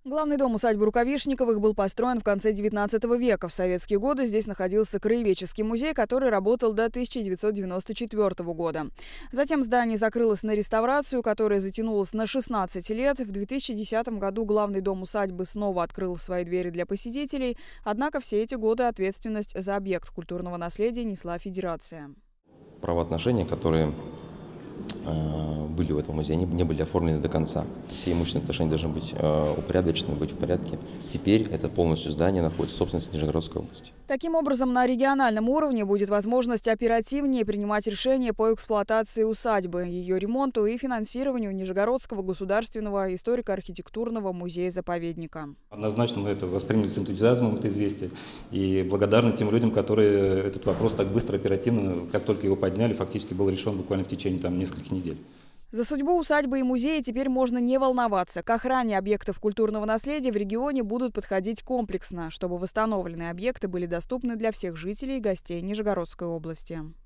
Главный дом усадьбы Рукавишниковых был построен в конце XIX века. В советские годы здесь находился краеведческий музей, который работал до 1994 года. Затем здание закрылось на реставрацию, которая затянулась на 16 лет. В 2010 году главный дом усадьбы снова открыл свои двери для посетителей. Однако все эти годы ответственность за объект культурного наследия несла Федерация. Правоотношения, которые были в этом музее, они не были оформлены до конца. Все имущественные отношения должны быть упорядочены, быть в порядке. Теперь это полностью здание находится в собственности Нижегородской области. Таким образом, на региональном уровне будет возможность оперативнее принимать решения по эксплуатации усадьбы, ее ремонту и финансированию Нижегородского государственного историко-архитектурного музея-заповедника. Однозначно мы это восприняли с энтузиазмом, это известие, и благодарны тем людям, которые этот вопрос так быстро, оперативно, как только его подняли, фактически был решен буквально в течение нескольких недель. За судьбу усадьбы и музея теперь можно не волноваться. К охране объектов культурного наследия в регионе будут подходить комплексно, чтобы восстановленные объекты были доступны для всех жителей и гостей Нижегородской области.